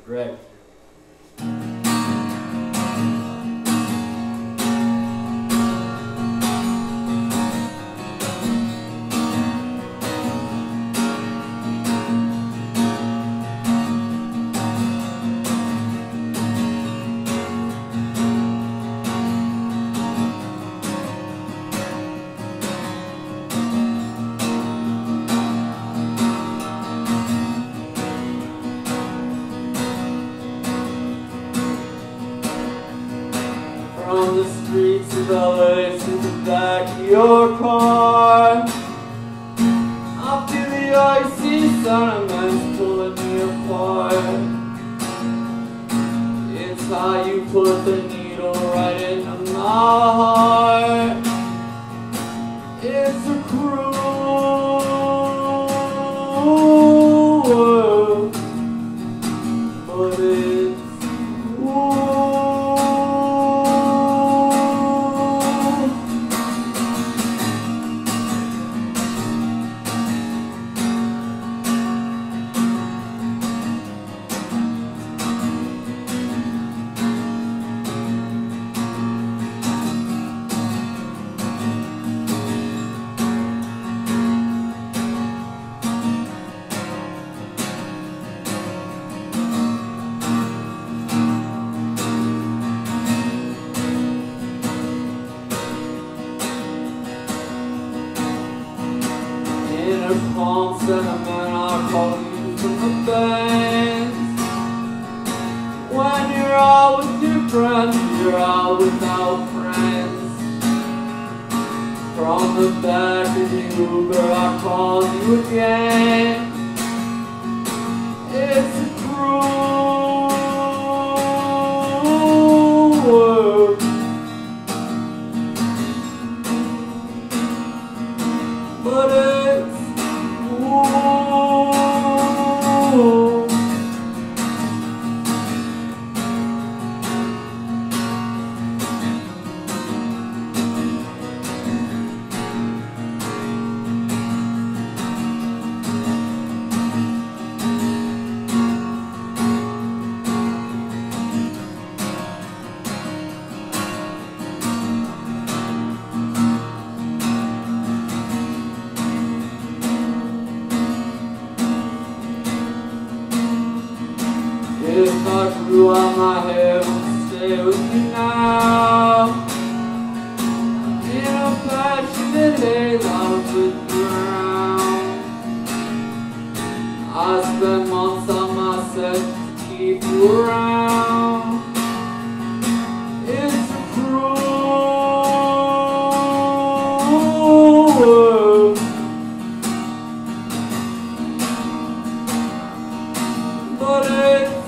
Greg. From the streets of LA to the back of your car, I feel the icy sentiments pulling me apart. It's how you put the needle right into my heart. It's a cruel world, but it's in a calm sentiment, I call you from the bands. When you're out with your friends, you're out without friends. From the back of the Uber, I call you again. It's a cruel world, but it's if I grew out my hair, would stay with you now. In a passionate haze, I would drown. I spent months on my set to keep you around. It's a cruel world, but it's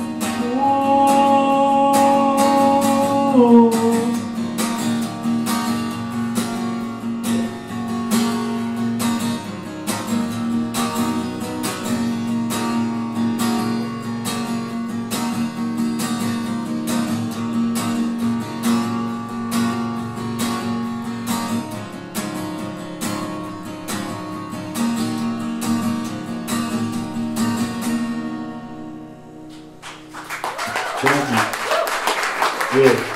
Thank you. Good.